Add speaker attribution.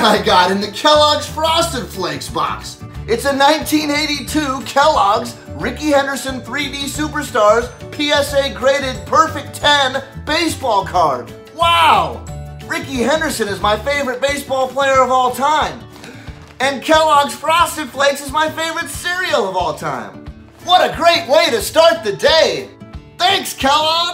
Speaker 1: I got in the Kellogg's Frosted Flakes box. It's a 1982 Kellogg's Rickey Henderson 3D Superstars PSA graded Perfect 10 baseball card. Wow! Rickey Henderson is my favorite baseball player of all time. And Kellogg's Frosted Flakes is my favorite cereal of all time. What a great way to start the day! Thanks, Kellogg!